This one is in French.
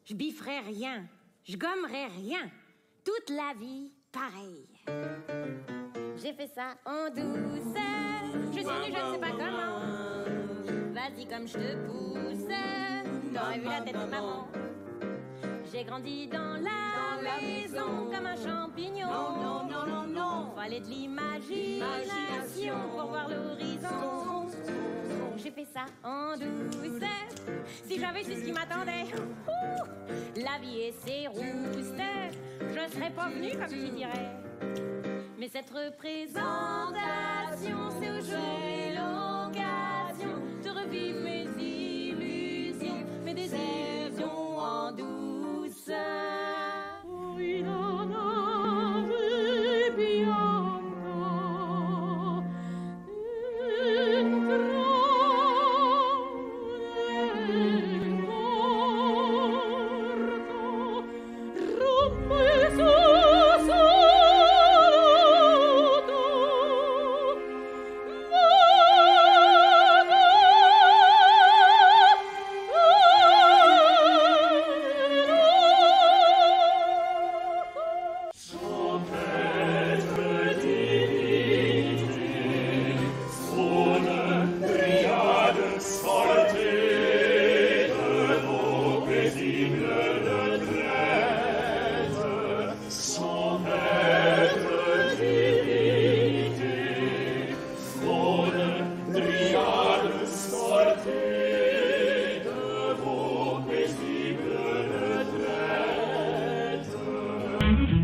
je bifferai rien, je gommerai rien. Toute la vie, pareil. J'ai fait ça en douceur, je suis nue, je ne sais pas comment. Vas-y comme je te pousse, t'aurais vu la tête de maman. J'ai grandi dans la maison comme un champignon. Non, non, non, non, non. Fallait de l'imagination pour voir l'horizon. J'ai fait ça en douceur. Si j'avais su ce qui m'attendait, la vie et ses roustes, je serais pas venue comme tu dirais. Mais cette représentation, c'est aujourd'hui l'occasion de revivre mes illusions, mes désillusions en douceur. Oui, non, non, je bianco, Thank you.